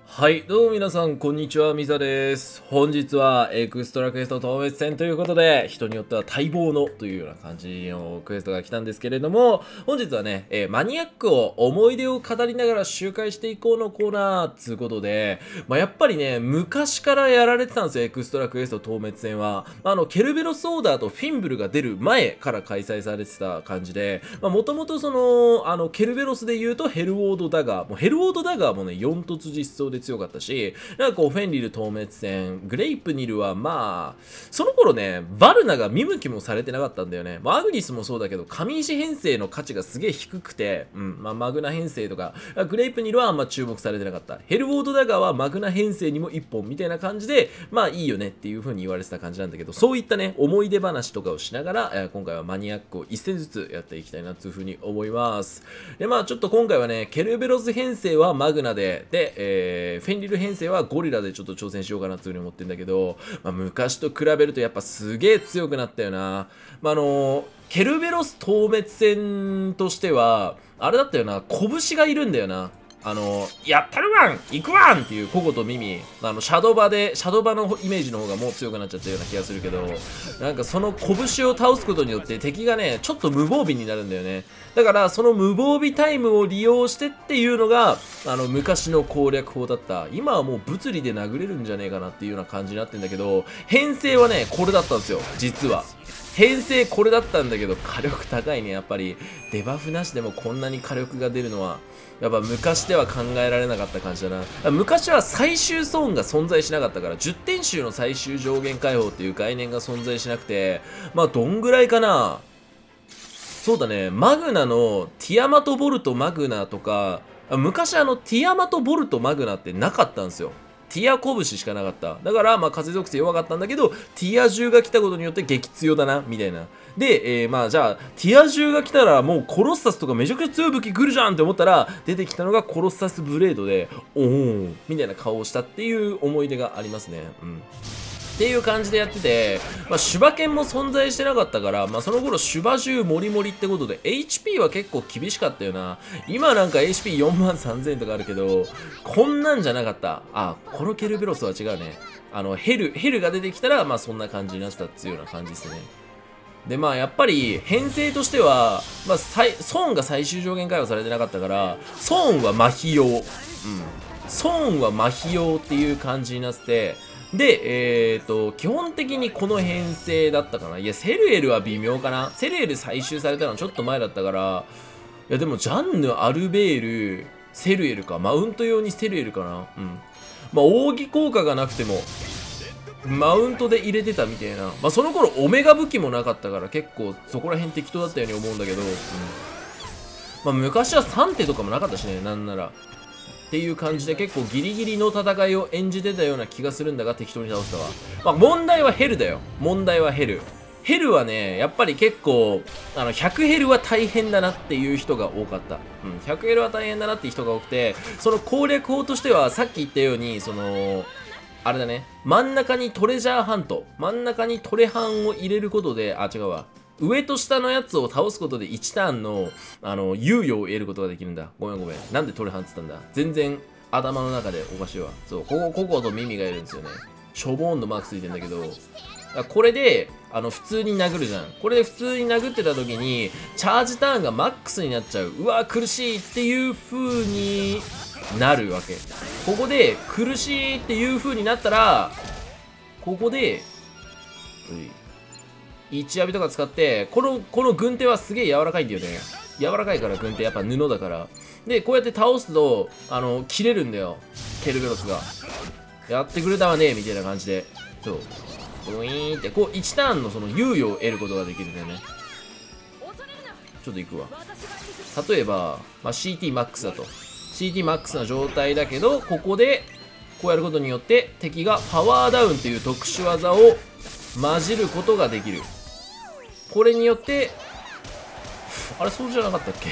はい、どうも皆さん、こんにちは、ミサです。本日はエクストラクエスト当滅戦ということで、人によっては待望のというような感じのクエストが来たんですけれども、本日はね、マニアックを思い出を語りながら周回していこうのコーナーつうことで、やっぱりね、昔からやられてたんですよ、エクストラクエスト当滅戦は。ケルベロスオーダーとフィンブルが出る前から開催されてた感じで、もともとその、ケルベロスで言うとヘルウォードダガー、もうヘルウォードダガーもね、4突実装で強かったし、なんかこうフェンリル透滅戦、グレイプニルはその頃ね、バルナが見向きもされてなかったんだよね。アグニスもそうだけど、上石編成の価値がすげえ低くて、マグナ編成とか、グレイプニルはあんま注目されてなかった。ヘルウォードダガーはマグナ編成にも1本みたいな感じで、いいよねっていう風に言われてた感じなんだけど、そういったね、思い出話とかをしながら、今回はマニアックを1戦ずつやっていきたいなという風に思います。で、ちょっと今回はね、ケルベロス編成はマグナで、フェンリル編成はゴリラでちょっと挑戦しようかなっていう風に思ってるんだけど、昔と比べるとやっぱすげえ強くなったよな。ケルベロス透滅戦としては、あれだったよな、拳がいるんだよな。やったるわん行くわんっていうココとミミ、シャドバのイメージの方がもう強くなっちゃったような気がするけど、なんかその拳を倒すことによって敵がね、ちょっと無防備になるんだよね。だから、その無防備タイムを利用してっていうのが、昔の攻略法だった。今はもう物理で殴れるんじゃねえかなっていうような感じになってんだけど、編成はね、これだったんですよ、実は。編成これだったんだけど、火力高いね、やっぱり。デバフなしでもこんなに火力が出るのは、やっぱ昔では考えられなかった感じだな。昔は最終ゾーンが存在しなかったから、10点集の最終上限解放っていう概念が存在しなくて、どんぐらいかな。そうだね、マグナのティアマトボルトマグナとか、昔ティアマトボルトマグナってなかったんですよ。ティア拳しかなかった。だから、風属性弱かったんだけど、ティア銃が来たことによって激強だな、みたいな。で、じゃあ、ティア銃が来たらもうコロッサスとかめちゃくちゃ強い武器来るじゃんって思ったら、出てきたのがコロッサスブレードで、おーみたいな顔をしたっていう思い出がありますね。っていう感じでやってて、シュバ剣も存在してなかったから、その頃シュバ銃モリモリってことで、HP は結構厳しかったよな。今なんか HP4 万3000とかあるけど、こんなんじゃなかった。このケルベロスは違うね。ヘルが出てきたら、そんな感じになってたっていうような感じですね。で、やっぱり、編成としては、ソーンが最終上限解放されてなかったから、ソーンは麻痺用。ソーンは麻痺用っていう感じになってて、で、基本的にこの編成だったかな。いや、セルエルは微妙かな。セルエル採集されたのちょっと前だったから、いや、でも、ジャンヌ、アルベール、セルエルか。マウント用にセルエルかな。奥義効果がなくても、マウントで入れてたみたいな。その頃、オメガ武器もなかったから、結構、そこら辺適当だったように思うんだけど、昔は3手とかもなかったしね、なんなら。っていう感じで結構ギリギリの戦いを演じてたような気がするんだが適当に倒したわ。問題はヘルだよ。問題はヘル。ヘルはね、やっぱり結構、100ヘルは大変だなっていう人が多かった。100ヘルは大変だなっていう人が多くて、その攻略法としてはさっき言ったように、あれだね、真ん中にトレジャーハント。真ん中にトレハンを入れることで、違うわ。上と下のやつを倒すことで1ターンの、猶予を得ることができるんだ。ごめん。なんでトレハンっつったんだ。全然、頭の中でおかしいわ。そう、ココとミミがいるんですよね。しょぼーんのマークついてんだけど、これで、普通に殴るじゃん。これで普通に殴ってた時に、チャージターンがマックスになっちゃう。うわ、苦しいっていう風になるわけ。ここで、苦しいっていう風になったら、ここで、1ヤビとか使って、この軍手はすげえ柔らかいんだよね。柔らかいから軍手やっぱ布だから。で、こうやって倒すと、切れるんだよ。ケルベロスが。やってくれたわね、みたいな感じで。そう。ブイーンって、こう1ターンのその猶予を得ることができるんだよね。ちょっと行くわ。例えば、CTMAX だと。CTMAX な状態だけど、ここで、こうやることによって、敵がパワーダウンっていう特殊技を混じることができる。これによって、あれ、そうじゃなかったっ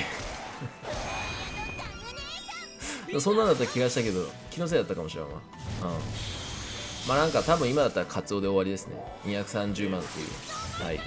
けそんなんだった気がしたけど、気のせいだったかもしれんわ。なんか多分今だったらカツオで終わりですね。230万っていう。はい。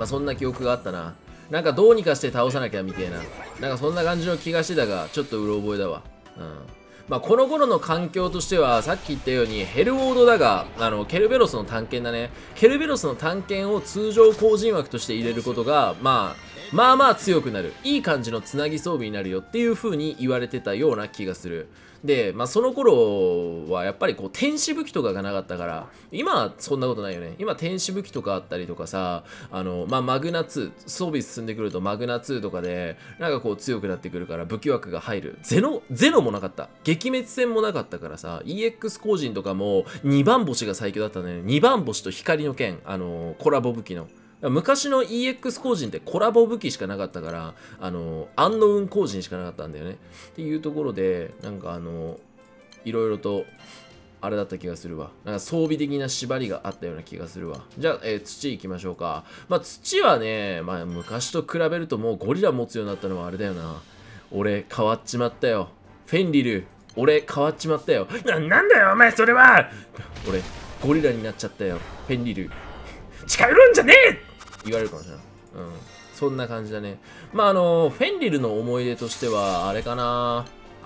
そんな記憶があったな。なんかどうにかして倒さなきゃみたいな。なんかそんな感じの気がしてたが、ちょっとうろ覚えだわ。 まあ、この頃の環境としては、さっき言ったように、ヘルウォードだが、ケルベロスの探検だね。ケルベロスの探検を通常後陣枠として入れることが、まあ強くなる。いい感じのつなぎ装備になるよっていう風に言われてたような気がする。で、まあ、その頃はやっぱりこう天使武器とかがなかったから、今はそんなことないよね。今天使武器とかあったりとかさ、まあ、マグナ2、装備進んでくるとマグナ2とかで、なんかこう強くなってくるから武器枠が入る。ゼノもなかった。撃滅戦もなかったからさ、EX 後陣とかも2番星が最強だったね。2番星と光の剣、コラボ武器の。昔の EX 後陣ってコラボ武器しかなかったから、アンノウン後陣しかなかったんだよね。っていうところで、なんかいろいろと、あれだった気がするわ。なんか装備的な縛りがあったような気がするわ。じゃあ、土行きましょうか。まあ、土はね、まあ、昔と比べるともうゴリラ持つようになったのはあれだよな。俺、変わっちまったよ。フェンリル、俺、変わっちまったよ。なんだよ、お前、それは俺、ゴリラになっちゃったよ。フェンリル。近寄るんじゃねえ言われるかもしれない。そんな感じだね。まあ、フェンリルの思い出としては、あれかな。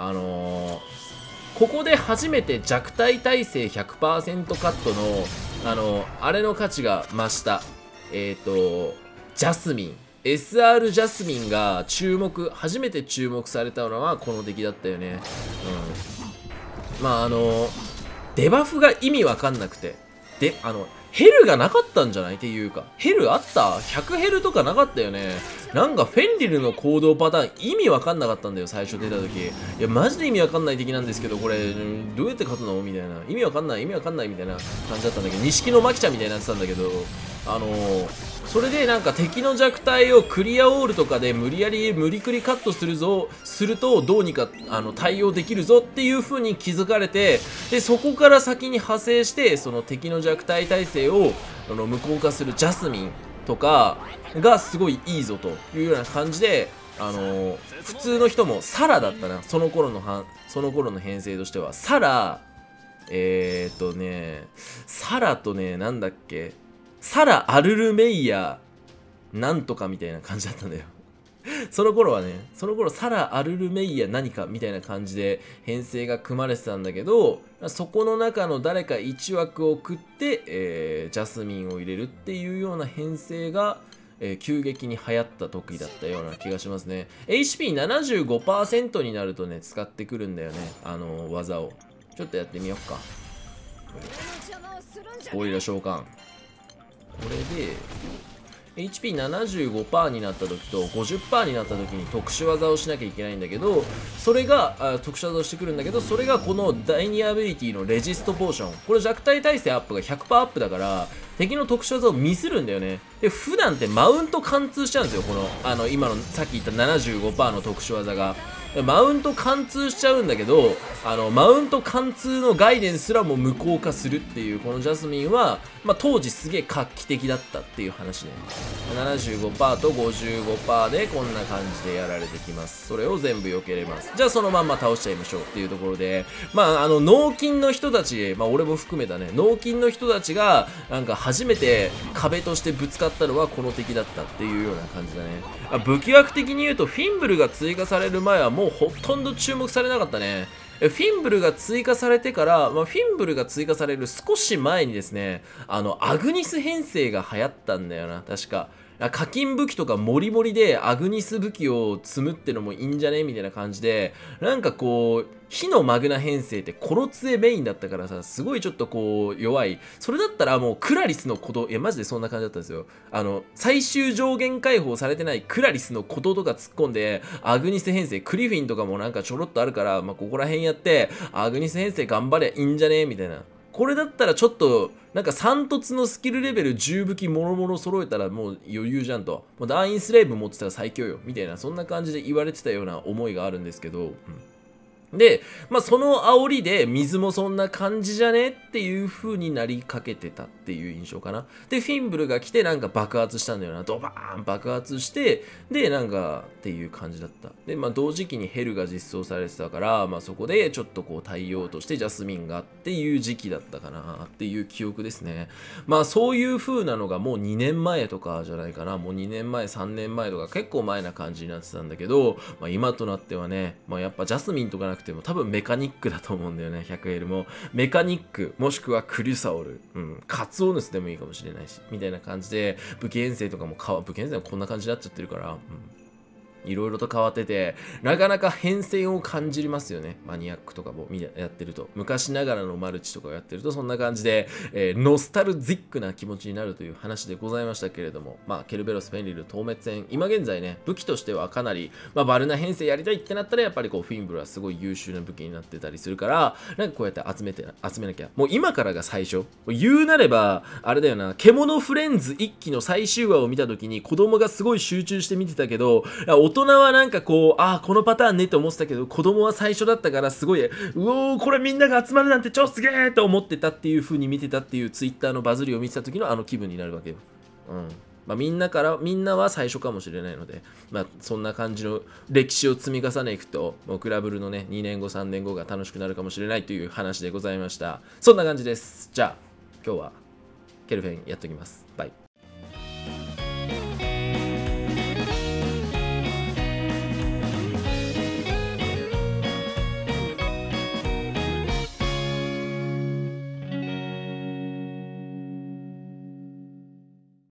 ここで初めて弱体耐性 100% カットの、あれの価値が増した。ジャスミン。SR ジャスミンが初めて注目されたのはこの敵だったよね。まあ、デバフが意味わかんなくて。で、ヘルがなかったんじゃないっていうか、ヘルあった ?100 ヘルとかなかったよね。なんかフェンリルの行動パターン意味わかんなかったんだよ、最初出た時。いや、マジで意味わかんない敵なんですけど、これ、どうやって勝つのみたいな。意味わかんない、みたいな感じだったんだけど、錦のマキちゃんみたいになってたんだけど、それでなんか敵の弱体をクリアオールとかで無理くりカットするとどうにか対応できるぞっていう風に気づかれて、でそこから先に派生してその敵の弱体耐性を無効化するジャスミンとかがすごいいいぞというような感じで、普通の人もサラだったな、その頃の編成としてはサラサラとね、なんだっけ、サラ・アルルメイヤなんとかみたいな感じだったんだよその頃サラ・アルルメイヤ何かみたいな感じで編成が組まれてたんだけど、そこの中の誰か1枠を食って、ジャスミンを入れるっていうような編成が、急激に流行った時だったような気がしますね。 HP75% になるとね使ってくるんだよね、技を。ちょっとやってみよっか。ゴリラ召喚。これで HP75% になった時と 50% になった時に特殊技をしなきゃいけないんだけど、それが特殊技をしてくるんだけど、それがこの第2アビリティのレジストポーション。これ弱体耐性アップが 100% アップだから敵の特殊技をミスるんだよね。で普段ってマウント貫通しちゃうんですよ、この今のさっき言った 75% の特殊技が。マウント貫通しちゃうんだけど、マウント貫通の概念すらも無効化するっていうこのジャスミンは、まあ、当時すげえ画期的だったっていう話ね。75% と 55% でこんな感じでやられてきます。それを全部避けれます。じゃあそのまんま倒しちゃいましょうっていうところで、まあ脳筋の人たち、まあ俺も含めたね、脳筋の人たちがなんか初めて壁としてぶつかったのはこの敵だったっていうような感じだね。武器枠的に言うとフィンブルが追加される前はもうほとんど注目されなかったね。フィンブルが追加されてから、フィンブルが追加される少し前にですね、アグニス編成が流行ったんだよな、確か。課金武器とかモリモリでアグニス武器を積むってのもいいんじゃねみたいな感じで、なんかこう、火のマグナ編成ってコロツエメインだったからさ、すごいちょっとこう弱い。それだったらもうクラリスのこと、いやマジでそんな感じだったんですよ。最終上限解放されてないクラリスのこととか突っ込んで、アグニス編成、クリフィンとかもなんかちょろっとあるから、まあ、ここら辺やって、アグニス編成頑張れいいんじゃねみたいな。これだったらちょっと、なんか3突のスキルレベル10武器もろもろ揃えたらもう余裕じゃんと。もうダーインスレイブ持ってたら最強よ。みたいな、そんな感じで言われてたような思いがあるんですけど、で、まあ、その煽りで水もそんな感じじゃねっていう風になりかけてたっていう印象かな。で、フィンブルが来てなんか爆発したんだよな。ドバーン爆発して、で、なんかっていう感じだった。で、まあ、同時期にヘルが実装されてたから、まあ、そこでちょっとこう対応としてジャスミンがっていう時期だったかなっていう記憶ですね。まあ、そういう風なのがもう2年前とかじゃないかな。もう2年前、3年前とか結構前な感じになってたんだけど、まあ、今となってはね、まあ、やっぱジャスミンとかななくても多分メカニックだと思うんだよね。 100L もメカニックもしくはクリュサオル、カツオヌスでもいいかもしれないしみたいな感じで、武器編成とかも武器編成もこんな感じになっちゃってるから、いろいろと変わってて、なかなか変遷を感じますよね。マニアックとかもやってると。昔ながらのマルチとかをやってると、そんな感じで、ノスタルジックな気持ちになるという話でございましたけれども、ケルベロス、フェンリル、透滅戦、今現在ね、武器としてはかなり、バルナ編成やりたいってなったら、やっぱりこう、フィンブルはすごい優秀な武器になってたりするから、なんかこうやって集めなきゃ。もう今からが最初。言うなれば、あれだよな、獣フレンズ1期の最終話を見たときに、子供がすごい集中して見てたけど、大人はなんかこう、このパターンねって思ってたけど、子供は最初だったからすごい、これみんなが集まるなんて超すげーと思ってたっていう風に見てたっていうツイッターのバズりを見てた時の気分になるわけよ。みんなは最初かもしれないので、そんな感じの歴史を積み重ねていくと、もうクラブルのね、2年後、3年後が楽しくなるかもしれないという話でございました。そんな感じです。じゃあ、今日はケルフェンやっておきます。バイ。